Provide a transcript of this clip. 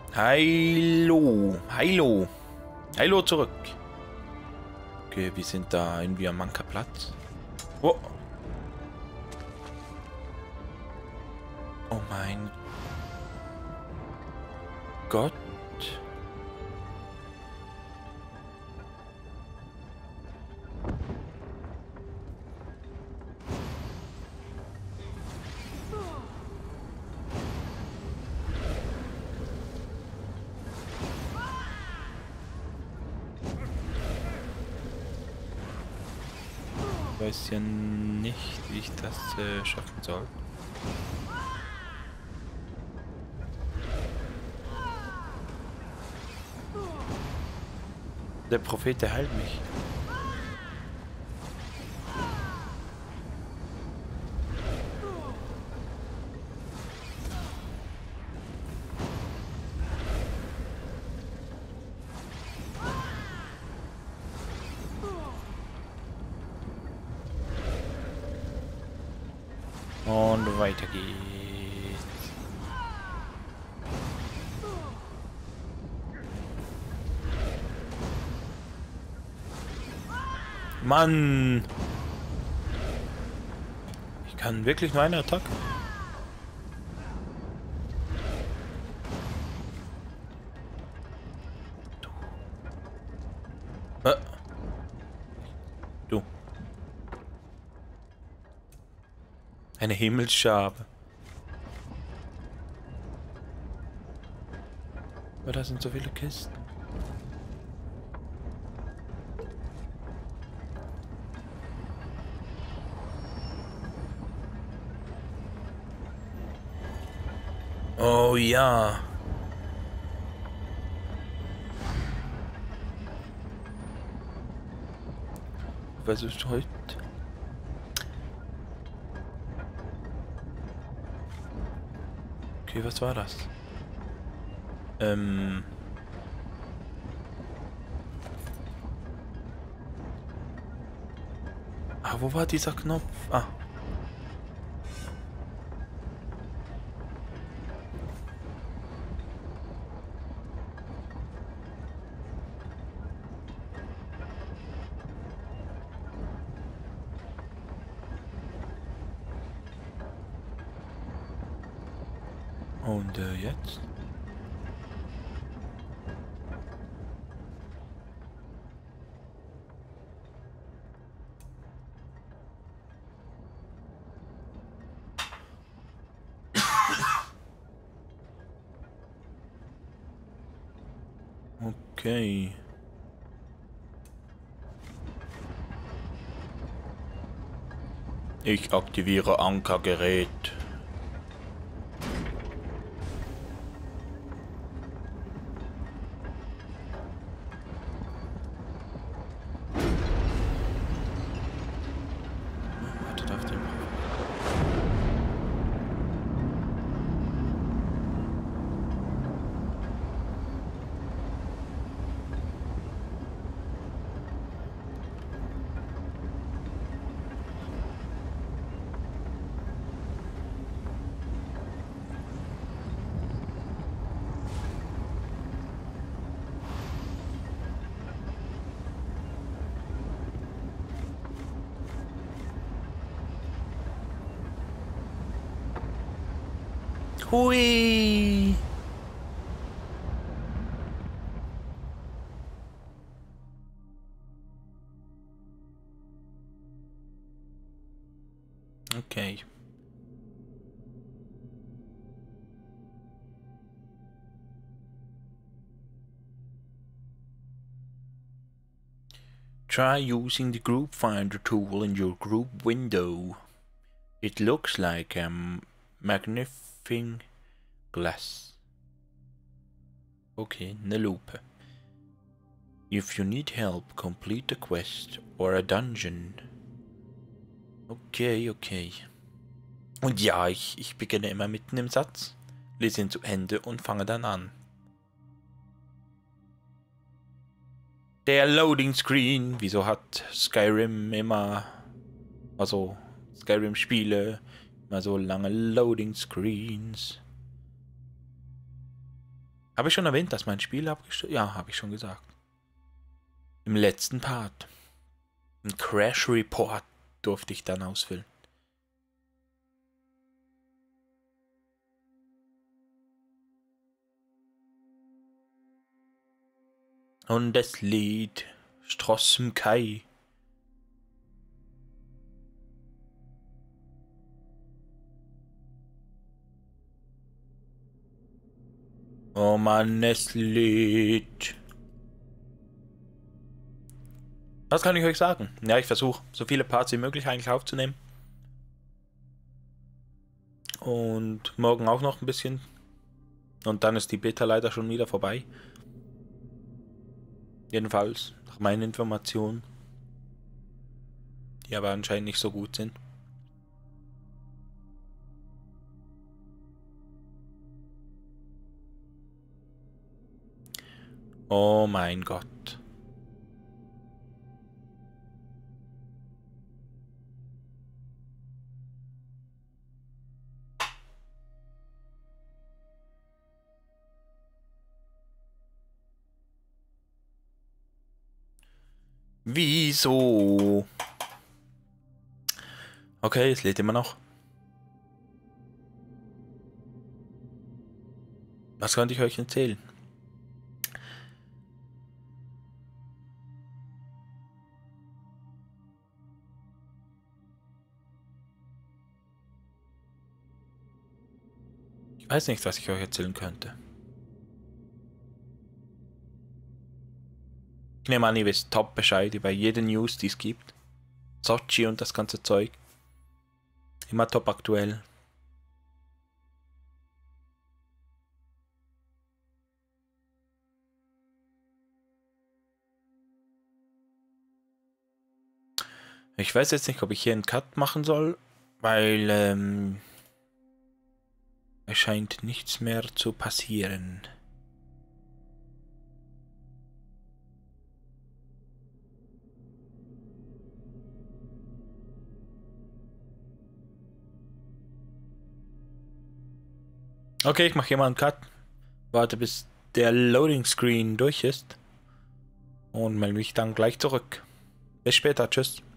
Hallo, hallo, hallo zurück. Okay, wir sind da irgendwie am Ankerplatz. Oh. Oh mein Gott. Ich weiß ja nicht, wie ich das schaffen soll. Der Prophet, der heilt mich. Und weiter geht's. Mann! Ich kann wirklich nur eine Attacke. Du. Eine Himmelsschabe. Aber da sind so viele Kisten. Oh ja. Was ist heute? Okay, was war das? Ah, wo war dieser Knopf? Ah. Und jetzt? Okay. Ich aktiviere Ankergerät. Wartet auf den. Hui! Okay. Try using the Group Finder tool in your group window. It looks like a magnifying glass. Okay, eine Lupe. If you need help, complete a quest or a dungeon. Okay, okay. Und ja, ich beginne immer mitten im Satz, lese ihn zu Ende und fange dann an. Der Loading Screen. Wieso hat Skyrim immer, also Habe ich schon erwähnt, dass mein Spiel abgestürzt? Ja, habe ich schon gesagt. Im letzten Part. Ein Crash Report durfte ich dann ausfüllen. Und das Lied Strossem Kai. Oh Mann, es Lied. Was kann ich euch sagen? Ja, ich versuche, so viele Parts wie möglich eigentlich aufzunehmen. Und morgen auch noch ein bisschen. Und dann ist die Beta leider schon wieder vorbei. Jedenfalls, nach meinen Informationen. Die aber anscheinend nicht so gut sind. Oh mein Gott. Wieso? Okay, es lädt immer noch. Was könnte ich euch erzählen? Ich weiß nicht, was ich euch erzählen könnte. Ich nehme an, ihr wisst top Bescheid über jede News, die es gibt. Sochi und das ganze Zeug. Immer top aktuell. Ich weiß jetzt nicht, ob ich hier einen Cut machen soll, weil es scheint nichts mehr zu passieren. Okay, ich mache hier mal einen Cut. Warte, bis der Loading Screen durch ist. Und melde mich dann gleich zurück. Bis später, tschüss.